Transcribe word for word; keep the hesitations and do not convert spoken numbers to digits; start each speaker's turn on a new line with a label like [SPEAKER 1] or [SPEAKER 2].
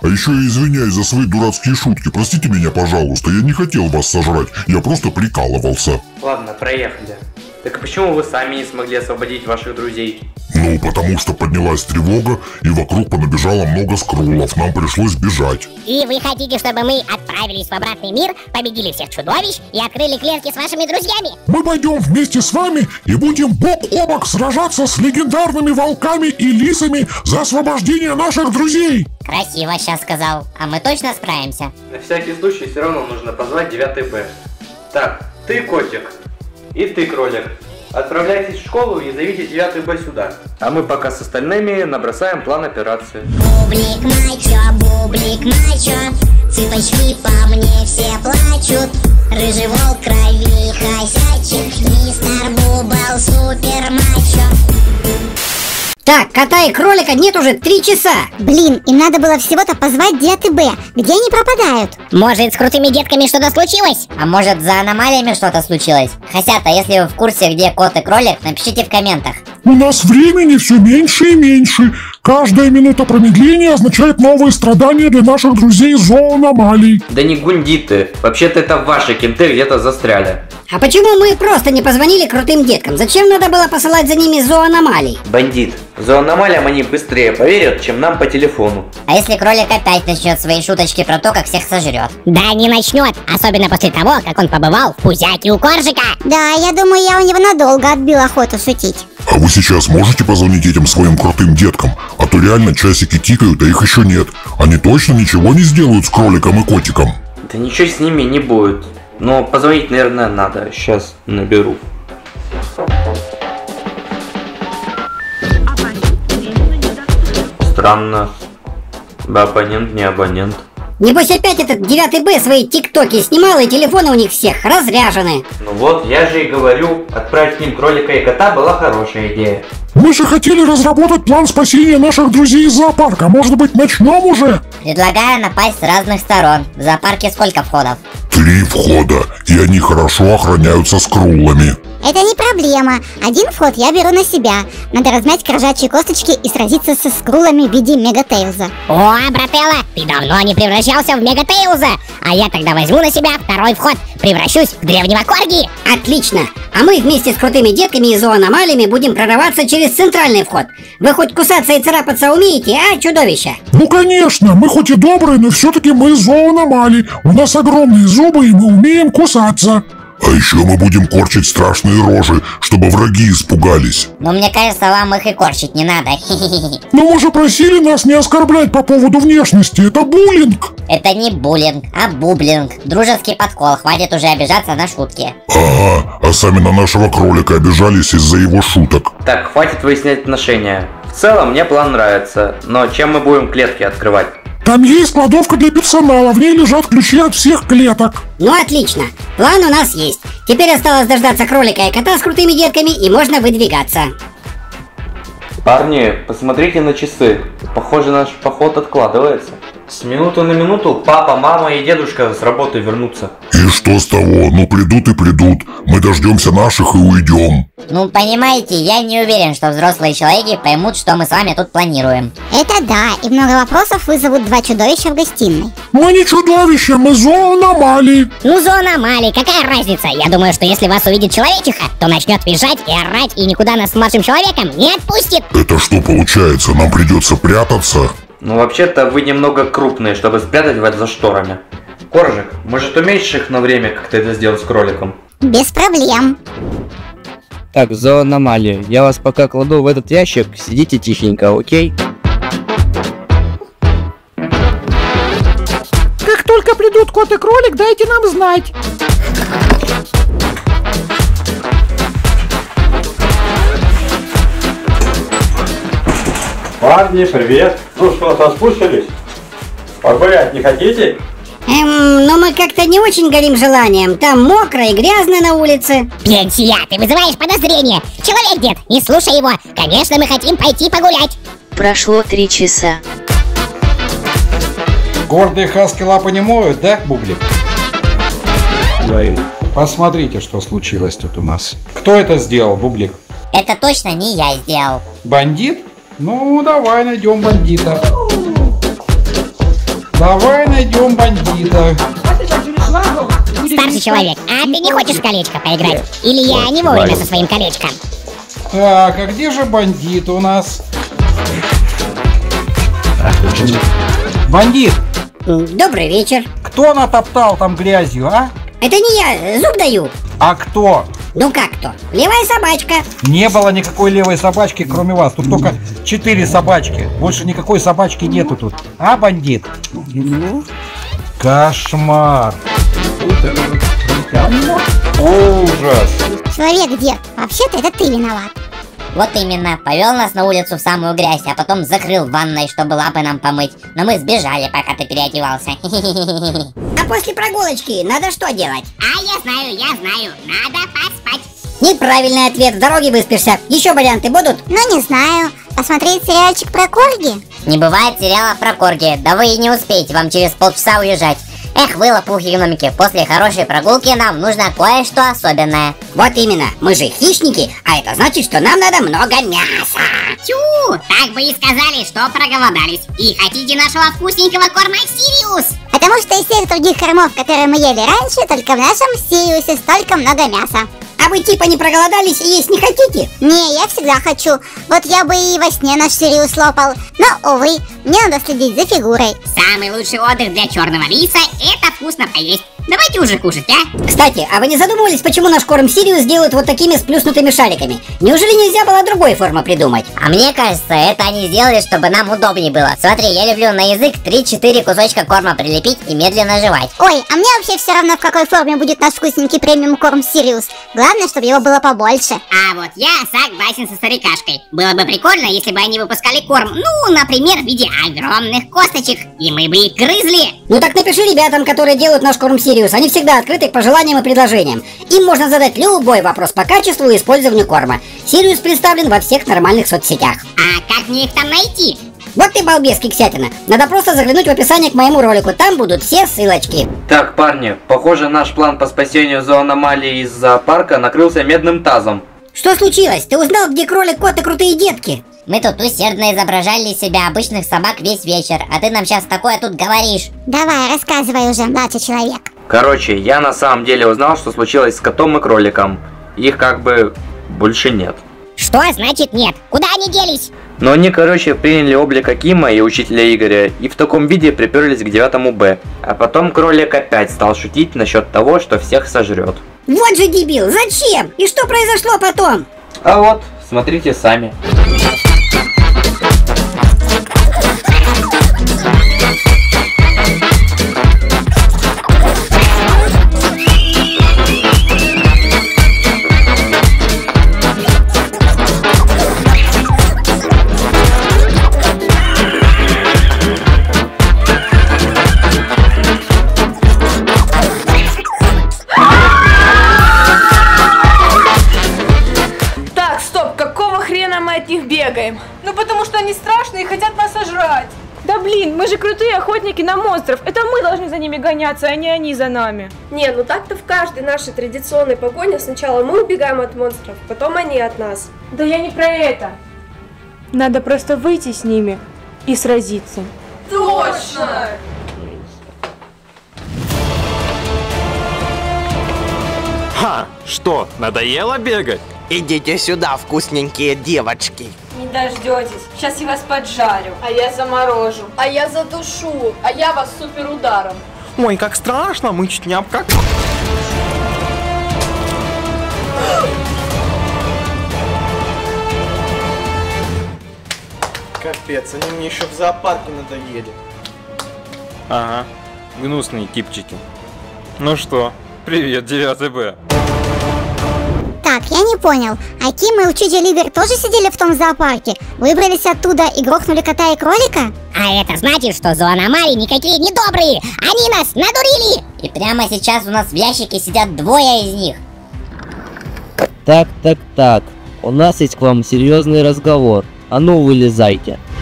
[SPEAKER 1] А еще я извиняюсь за свои дурацкие шутки. Простите меня, пожалуйста, я не хотел вас сожрать. Я просто прикалывался.
[SPEAKER 2] Ладно, проехали. Так почему вы сами не смогли освободить ваших друзей?
[SPEAKER 1] Ну, потому что поднялась тревога, и вокруг понабежало много скрулов. Нам пришлось бежать.
[SPEAKER 3] И вы хотите, чтобы мы отправились в обратный мир, победили всех чудовищ и открыли клетки с вашими друзьями?
[SPEAKER 4] Мы пойдем вместе с вами и будем бок о бок сражаться с легендарными волками и лисами за освобождение наших друзей.
[SPEAKER 3] Красиво сейчас сказал. А мы точно справимся?
[SPEAKER 2] На всякий случай все равно нужно позвать девятый Б. Так, ты котик. И ты, кролик, отправляйтесь в школу и зовите девятый Б сюда. А мы пока с остальными набросаем план операции.
[SPEAKER 5] Бублик мачо, бублик мачо, цыпочки по мне все плачут. Рыжий волк крови хозяйчик, мистер Бубл супер мачо.
[SPEAKER 6] Так, кота и кролика нет уже три часа.
[SPEAKER 5] Блин, им надо было всего-то позвать девятый Б. Где они пропадают?
[SPEAKER 3] Может, с крутыми детками что-то случилось?
[SPEAKER 6] А может, за аномалиями что-то случилось? Хосята, если вы в курсе, где кот и кролик, напишите в комментах.
[SPEAKER 4] У нас времени все меньше и меньше. Каждая минута промедления означает новые страдания для наших друзей зооаномалий.
[SPEAKER 2] Да не гунди ты. Вообще-то это ваши кенты где-то застряли.
[SPEAKER 6] А почему мы просто не позвонили крутым деткам? Зачем надо было посылать за ними зооаномалий?
[SPEAKER 2] Бандит. Зооаномалиям они быстрее поверят, чем нам по телефону.
[SPEAKER 6] А если кролик опять начнет свои шуточки про то, как всех сожрет?
[SPEAKER 3] Да не начнет, особенно после того, как он побывал в пузяке у коржика.
[SPEAKER 5] Да, я думаю, я у него надолго отбил охоту шутить.
[SPEAKER 1] А вы сейчас можете позвонить этим своим крутым деткам? А то реально часики тикают, а их еще нет. Они точно ничего не сделают с кроликом и котиком?
[SPEAKER 2] Да ничего с ними не будет. Но позвонить, наверное, надо. Сейчас наберу. Странно. Абонент, не абонент.
[SPEAKER 6] Небось опять этот девятый Б свои тиктоки снимал, и телефоны у них всех разряжены.
[SPEAKER 2] Ну вот, я же и говорю, отправить к ним кролика и кота была хорошая идея.
[SPEAKER 4] Мы же хотели разработать план спасения наших друзей из зоопарка. Может быть, начнем уже?
[SPEAKER 6] Предлагаю напасть с разных сторон. В зоопарке сколько входов?
[SPEAKER 1] Три входа, и они хорошо охраняются скруллами.
[SPEAKER 5] Это не проблема. Один вход я беру на себя. Надо размять крошачьи косточки и сразиться со скрулами в виде Мегатейлза.
[SPEAKER 3] О, брателло, ты давно не превращался в Мегатейлза. А я тогда возьму на себя второй вход. Превращусь в древнего корги.
[SPEAKER 6] Отлично. А мы вместе с крутыми детками и зооаномалиями будем прорываться через центральный вход. Вы хоть кусаться и царапаться умеете, а, чудовища?
[SPEAKER 4] Ну конечно, мы хоть и добрые, но все-таки мы зооаномалии. У нас огромные зубы, и мы умеем кусаться.
[SPEAKER 1] А еще мы будем корчить страшные рожи, чтобы враги испугались.
[SPEAKER 6] Но мне кажется, вам их и корчить не надо.
[SPEAKER 4] Но вы же просили нас не оскорблять по поводу внешности. Это буллинг.
[SPEAKER 6] Это не буллинг, а бублинг. Дружеский подкол, хватит уже обижаться на шутки.
[SPEAKER 1] Ага, а сами на нашего кролика обижались из-за его шуток.
[SPEAKER 2] Так, хватит выяснять отношения. В целом мне план нравится, но чем мы будем клетки открывать?
[SPEAKER 4] Там есть кладовка для персонала, в ней лежат ключи от всех клеток.
[SPEAKER 6] Ну отлично, план у нас есть. Теперь осталось дождаться кролика и кота с крутыми детками, и можно выдвигаться.
[SPEAKER 2] Парни, посмотрите на часы. Похоже, наш поход откладывается. С минуты на минуту папа, мама и дедушка с работы вернутся.
[SPEAKER 1] И что с того? Ну придут и придут. Мы дождемся наших и уйдем.
[SPEAKER 6] Ну понимаете, я не уверен, что взрослые человеки поймут, что мы с вами тут планируем.
[SPEAKER 5] Это да, и много вопросов вызовут два чудовища в гостиной.
[SPEAKER 4] Мы не чудовища, мы зооаномалии.
[SPEAKER 3] Ну, зооаномалии, какая разница? Я думаю, что если вас увидит человечиха, то начнет визжать и орать, и никуда нас с младшим человеком не отпустит.
[SPEAKER 1] Это что получается? Нам придется прятаться?
[SPEAKER 2] Ну вообще-то вы немного крупные, чтобы спрятать вас за шторами. Коржик, может уменьшишь их на время, как ты это сделал с кроликом?
[SPEAKER 5] Без проблем.
[SPEAKER 7] Так, зооаномалия, я вас пока кладу в этот ящик, сидите тихенько, окей?
[SPEAKER 8] Как только придут кот и кролик, дайте нам знать.
[SPEAKER 9] Парни, привет! Ну что, соскучились? Погулять не хотите?
[SPEAKER 6] Эм, но мы как-то не очень горим желанием. Там мокро и грязно на улице.
[SPEAKER 3] Пенсия, ты вызываешь подозрения. Человек дед, не слушай его. Конечно, мы хотим пойти погулять.
[SPEAKER 10] Прошло три часа.
[SPEAKER 11] Гордые хаски лапы не моют, да, Бублик? Посмотрите, что случилось тут у нас. Кто это сделал, Бублик?
[SPEAKER 6] Это точно не я сделал.
[SPEAKER 11] Бандит? Ну, давай найдем бандита. Давай найдем бандита.
[SPEAKER 3] Старший человек, а ты не хочешь в колечко поиграть? Или я не вовремя со своим колечком?
[SPEAKER 11] Так, а где же бандит у нас? Бандит!
[SPEAKER 6] Добрый вечер.
[SPEAKER 11] Кто натоптал там грязью, а?
[SPEAKER 6] Это не я, зуб даю.
[SPEAKER 11] А кто?
[SPEAKER 6] Ну как кто? Левая собачка.
[SPEAKER 11] Не было никакой левой собачки, кроме вас. Тут только четыре собачки. Больше никакой собачки нету тут. А, бандит? Кошмар. Ужас.
[SPEAKER 5] Человек-дед, вообще-то это ты виноват.
[SPEAKER 3] Вот именно, повел нас на улицу в самую грязь, а потом закрыл в ванной, чтобы лапы нам помыть. Но мы сбежали, пока ты переодевался.
[SPEAKER 6] А после прогулочки надо что делать?
[SPEAKER 3] А я знаю, я знаю, надо поспать.
[SPEAKER 6] Неправильный ответ, в дороге выспишься. Еще варианты будут?
[SPEAKER 5] Ну не знаю, посмотреть сериальчик про корги?
[SPEAKER 3] Не бывает сериалов про корги, да вы и не успеете, вам через полчаса уезжать. Эх, вы, лопухи гномики, после хорошей прогулки нам нужно кое-что особенное.
[SPEAKER 6] Вот именно, мы же хищники, а это значит, что нам надо много мяса.
[SPEAKER 3] Тю, так бы и сказали, что проголодались. И хотите нашего вкусненького корма Сириус?
[SPEAKER 5] Потому что из всех других кормов, которые мы ели раньше, только в нашем Сириусе столько много мяса.
[SPEAKER 6] А вы типа не проголодались и есть не хотите?
[SPEAKER 5] Не, я всегда хочу. Вот я бы и во сне наш Сириус лопал. Но, увы, мне надо следить за фигурой.
[SPEAKER 3] Самый лучший отдых для черного риса – это вкусно поесть. Давайте уже кушать, а?
[SPEAKER 6] Кстати, а вы не задумывались, почему наш корм Сириус делают вот такими сплюснутыми шариками? Неужели нельзя было другой формы придумать?
[SPEAKER 3] А мне кажется, это они сделали, чтобы нам удобнее было. Смотри, я люблю на язык три-четыре кусочка корма прилепить и медленно жевать.
[SPEAKER 5] Ой, а мне вообще все равно, в какой форме будет наш вкусненький премиум корм Сириус. Главное, чтобы его было побольше.
[SPEAKER 3] А вот я согласен со старикашкой. Было бы прикольно, если бы они выпускали корм, ну, например, в виде огромных косточек, и мы бы их грызли.
[SPEAKER 6] Ну так напиши ребятам, которые делают наш корм Сириус. Они всегда открыты к пожеланиям и предложениям. Им можно задать любой вопрос по качеству и использованию корма. Сириус представлен во всех нормальных соцсетях.
[SPEAKER 3] А как мне их там найти?
[SPEAKER 6] Вот ты балбес, Киксятина. Надо просто заглянуть в описание к моему ролику. Там будут все ссылочки.
[SPEAKER 2] Так, парни, похоже, наш план по спасению зоономалии из зоопарка накрылся медным тазом.
[SPEAKER 6] Что случилось? Ты узнал, где кролик, кот и крутые детки?
[SPEAKER 3] Мы тут усердно изображали из себя обычных собак весь вечер, а ты нам сейчас такое тут говоришь.
[SPEAKER 5] Давай, рассказывай уже, младший человек.
[SPEAKER 2] Короче, я на самом деле узнал, что случилось с котом и кроликом. Их как бы больше нет.
[SPEAKER 3] Что значит нет? Куда они делись?
[SPEAKER 2] Но они, короче, приняли облик Акима и учителя Игоря и в таком виде приперлись к девятому Б. А потом кролик опять стал шутить насчет того, что всех сожрет.
[SPEAKER 6] Вот же дебил, зачем? И что произошло потом?
[SPEAKER 2] А вот, смотрите сами.
[SPEAKER 12] Бегаем. Ну потому что они страшные и хотят нас сожрать. Да блин, мы же крутые охотники на монстров. Это мы должны за ними гоняться, а не они за нами.
[SPEAKER 13] Не, ну так-то в каждой нашей традиционной погоне сначала мы убегаем от монстров, потом они от нас.
[SPEAKER 12] Да я не про это. Надо просто выйти с ними и сразиться. Точно!
[SPEAKER 14] Ха, что, надоело бегать?
[SPEAKER 15] Идите сюда, вкусненькие девочки.
[SPEAKER 12] Не дождетесь. Сейчас я вас поджарю. А я заморожу.
[SPEAKER 13] А я задушу. А я вас суперударом.
[SPEAKER 15] Ой, как страшно, мы чуть не обкак...
[SPEAKER 16] Капец, они мне еще в зоопарке надоели.
[SPEAKER 14] Ага, гнусные типчики. Ну что, привет, девятый Б.
[SPEAKER 5] Так, я не понял. Аким и учитель Игорь тоже сидели в том зоопарке? Выбрались оттуда и грохнули кота и кролика?
[SPEAKER 3] А это значит, что зоономалии никакие не добрые! Они нас надурили! И прямо сейчас у нас в ящике сидят двое из них.
[SPEAKER 7] Так, так, так. У нас есть к вам серьезный разговор. А ну, вылезайте.